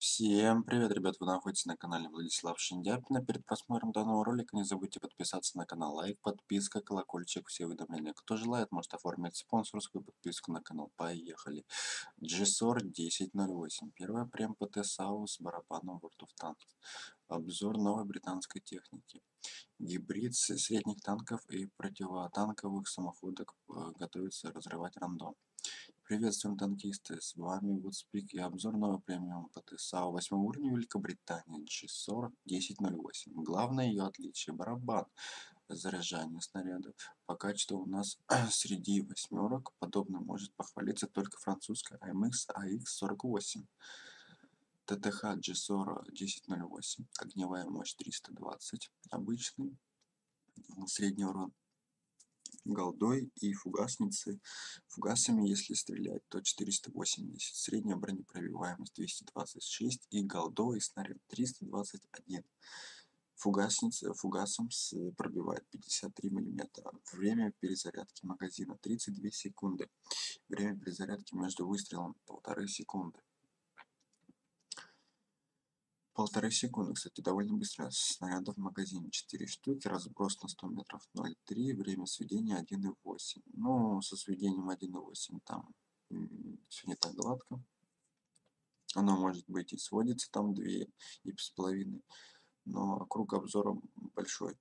Всем привет, ребят! Вы находитесь на канале Владислав Шиндяпина. Перед просмотром данного ролика не забудьте подписаться на канал, лайк, подписка, колокольчик, все уведомления. Кто желает, может оформить спонсорскую подписку на канал. Поехали! GSOR 1008. Первая прем ПТ САУ с барабаном World of Tanks. Обзор новой британской техники. Гибрид средних танков и противотанковых самоходок готовится разрывать рандом. Приветствуем, танкисты, с вами Woodspik и обзор нового премиум ПТ САУ 8 уровня Великобритании G40 1008. Главное ее отличие — барабан заряжания снарядов. По качеству у нас среди восьмерок подобно может похвалиться только французская AMX AX48. ТТХ G40 1008. Огневая мощь 320. Обычный. Средний урон голдой и фугасами, если стрелять, то 480, средняя бронепробиваемость 226 и голдовый снаряд 321. Фугасом пробивает 53 мм. Время перезарядки магазина 32 секунды. Время перезарядки между выстрелом 1,5 секунды. 1,5 секунды, кстати, довольно быстро. Снарядов в магазине 4 штуки, разброс на 100 метров 0,3, время сведения 1,8. Ну, со сведением 1,8 там все не так гладко. Оно может быть и сводится там 2,5, но круг обзора большой.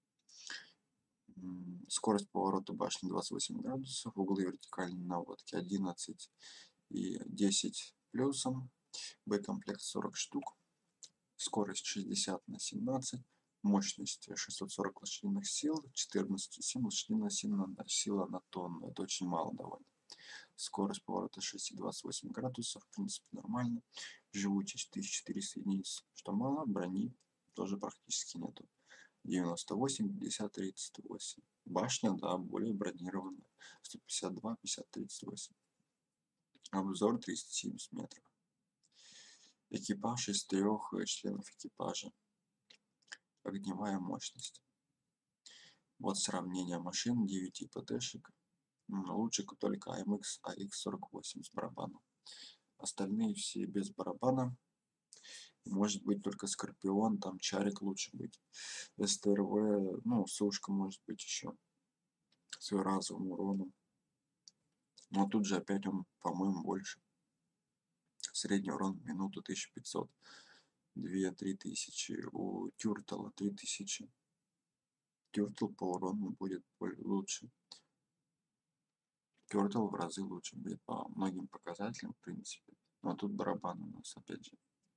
Скорость поворота башни 28 градусов, углы вертикальной наводки 11 и 10 плюсом, боекомплект 40 штук. Скорость 60 на 17, мощность 640 лошадиных сил, 14,7 лошадиная сила на тонну. Это очень мало довольно. Скорость поворота 6,28 градусов, в принципе нормально. Живучесть 1400 единиц, что мало. Брони тоже практически нету. 98, 50, 38. Башня, да, более бронированная. 152, 50, 38. Обзор 370 метров. Экипаж из 3 членов экипажа. Огневая мощность. Вот сравнение машин 9 ПТшек. Лучше только AMX AX48 с барабаном. Остальные все без барабана. Может быть только Скорпион, там Чарик лучше быть. СТРВ, ну, сушка может быть еще с разовым уроном. Но тут же опять он, по-моему, больше. Средний урон в минуту 1500. 2-3 тысячи. У Тюртала 3000. Тюртл по урону будет лучше. Тюртл в разы лучше будет по многим показателям, в принципе. Но тут барабан у нас опять же.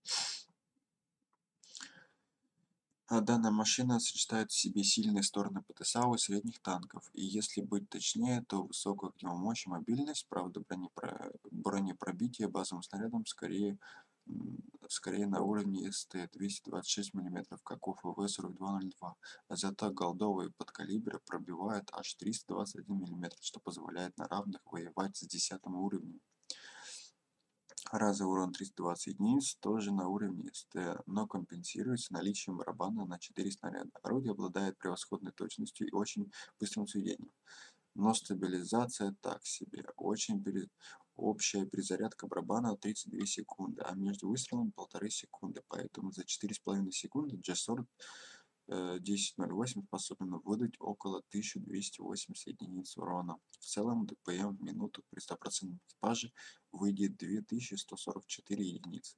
Данная машина сочетает в себе сильные стороны ПТСАУ и средних танков. И если быть точнее, то высокую огневую мощь и мобильность, правда бронепробитие базовым снарядом скорее на уровне СТ 226 мм, как у ФВ-4202. А зато голдовые подкалибры пробивают аж 321 мм, что позволяет на равных воевать с 10 уровнем. Разовый урон 320 единиц тоже на уровне СТ, но компенсируется наличием барабана на 4 снаряда. Орудие обладает превосходной точностью и очень быстрым сведением. Но стабилизация так себе. Общая перезарядка барабана 32 секунды, а между выстрелами 1,5 секунды. Поэтому за 4,5 секунды G40 1008 способен выдать около 1280 единиц урона. В целом ДПМ в минуту при 100% экипаже выйдет 2144 единицы.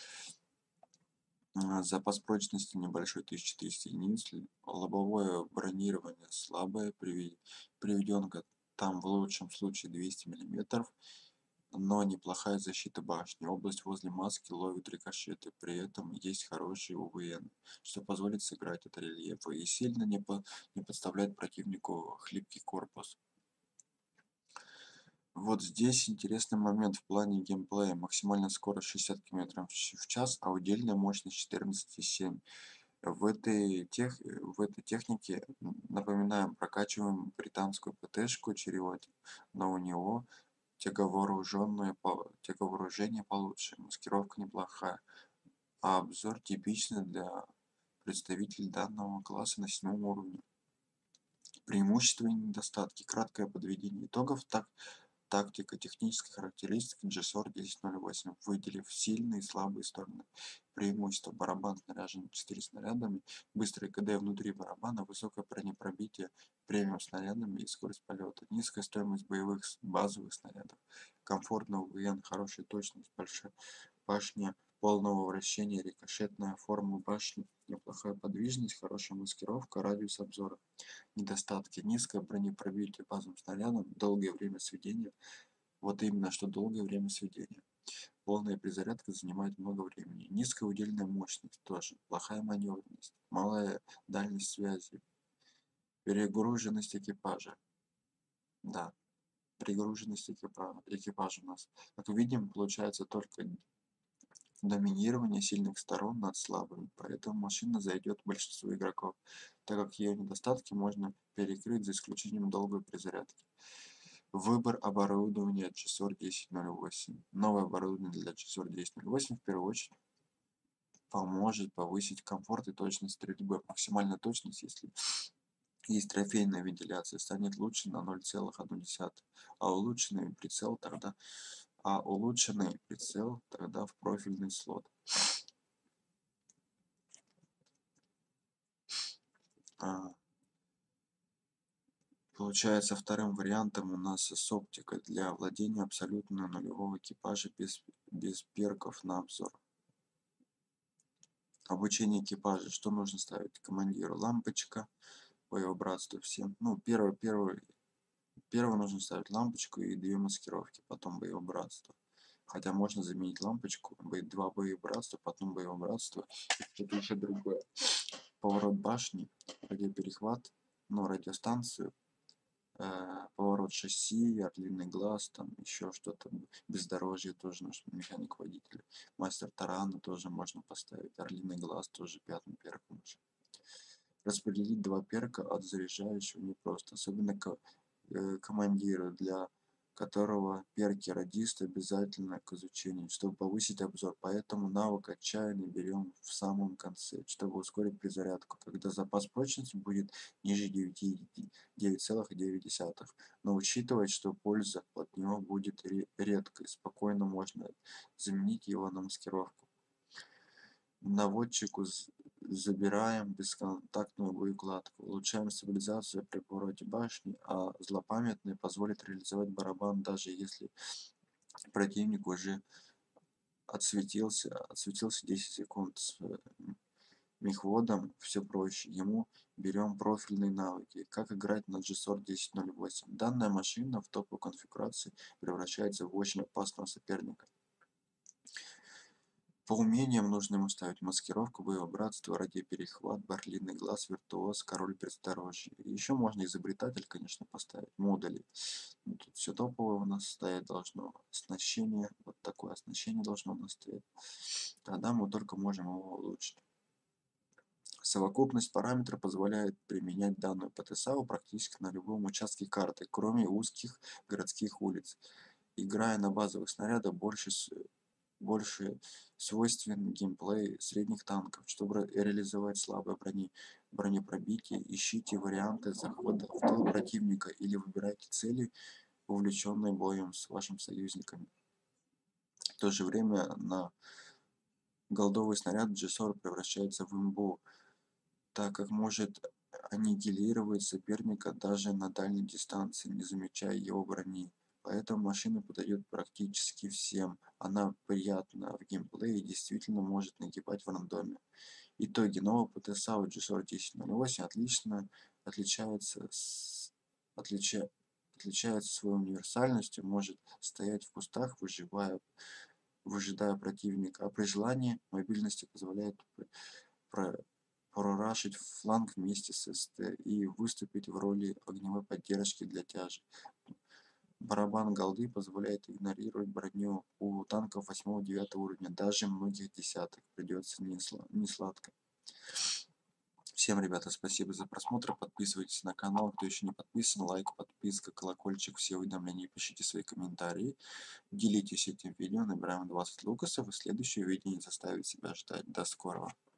Запас прочности небольшой 1400 единиц. Лобовое бронирование слабое, приведен там в лучшем случае 200 мм, но неплохая защита башни. Область возле маски ловит рикошеты, при этом есть хороший УВН, что позволит сыграть от рельефа и сильно не подставлять противнику хлипкий корпус. Вот здесь интересный момент в плане геймплея. Максимальная скорость 60 км в час, а удельная мощность 14,7. В этой технике, напоминаем, прокачиваем британскую ПТшку черевать, но у него тяговооружение получше, маскировка неплохая, а обзор типичный для представителей данного класса на 7 уровне. Преимущества и недостатки. Краткое подведение итогов. Тактика, технические характеристики GSOR 1008, выделив сильные и слабые стороны. Преимущество: барабан снаряжен 4 снарядами, быстрый КД внутри барабана, высокое бронепробитие премиум снарядами и скорость полета, низкая стоимость боевых базовых снарядов, комфортный УВН, хорошая точность, большая башня полного вращения, рикошетная форма башни, неплохая подвижность, хорошая маскировка, радиус обзора. Недостатки: низкое бронепробитие базовым снарядом, долгое время сведения. Вот именно, что долгое время сведения. Полная перезарядка занимает много времени. Низкая удельная мощность тоже. Плохая маневренность. Малая дальность связи. Перегруженность экипажа. Да, перегруженность экипажа у нас. Как видим, получается только доминирование сильных сторон над слабыми, поэтому машина зайдет большинству игроков, так как ее недостатки можно перекрыть за исключением долгой перезарядки. Выбор оборудования GSOR 1008. Новое оборудование для GSOR 1008 в первую очередь поможет повысить комфорт и точность стрельбы. Максимальная точность, если есть трофейная вентиляция, станет лучше на 0,1, а улучшенный прицел тогда в профильный слот. Получается, вторым вариантом у нас с оптикой для владения абсолютно нулевого экипажа без перков на обзор. Обучение экипажа. Что нужно ставить? Командиру лампочка, боебратство всем. Ну, первое нужно ставить лампочку и 2 маскировки, потом боебратство. Хотя можно заменить лампочку, 2 боебратства, потом боебратство, это еще другое. Поворот башни, радиоперехват, ну, радиостанцию, поворот шасси, орлиный глаз, там еще что-то, бездорожье тоже наш механик водитель, мастер тарана тоже можно поставить, орлиный глаз тоже 5-м перком уже. Распределить 2 перка от заряжающего непросто, особенно командиру, для которого перки радиста обязательно к изучению, чтобы повысить обзор, поэтому навык отчаянно берем в самом конце, чтобы ускорить перезарядку, когда запас прочности будет ниже 9,9, но учитывать, что польза от него будет редкой, спокойно можно заменить его на маскировку. Наводчику забираем бесконтактную боекладку, улучшаем стабилизацию при повороте башни, а злопамятный позволит реализовать барабан, даже если противник уже отсветился 10 секунд. С мехводом все проще, ему берем профильные навыки. Как играть на GSOR 1008. Данная машина в топовой конфигурации превращается в очень опасного соперника. По умениям нужно ему ставить маскировку, боебратство, радиоперехват, орлиный глаз, виртуоз, король бездорожья. Еще можно изобретатель, конечно, поставить, модули. Ну, тут все топовое у нас стоять должно. Оснащение, вот такое оснащение должно у нас стоять. Тогда мы только можем его улучшить. Совокупность параметров позволяет применять данную ПТСАУ практически на любом участке карты, кроме узких городских улиц. Играя на базовых снарядах, больше свойствен геймплей средних танков. Чтобы реализовать слабое бронепробитие, ищите варианты захода в тыл противника или выбирайте цели, увлеченные боем с вашими союзниками. В то же время на голдовый снаряд GSOR превращается в имбу, так как может аннигилировать соперника даже на дальней дистанции, не замечая его брони. Поэтому машина подойдет практически всем. Она приятна в геймплее и действительно может нагибать в рандоме. Итоги. Нового ПТСАУ GSOR 1008 отличается своей универсальностью, может стоять в кустах, выжидая противника, а при желании мобильности позволяет прорашить фланг вместе с СТ и выступить в роли огневой поддержки для тяжи. Барабан голды позволяет игнорировать броню у танков 8-9 уровня, даже многих десятых. Придется не сладко. Всем, ребята, спасибо за просмотр. Подписывайтесь на канал, кто еще не подписан. Лайк, подписка, колокольчик, все уведомления. Пишите свои комментарии. Делитесь этим видео. Набираем 20 лукасов. И следующее видео не заставит себя ждать. До скорого.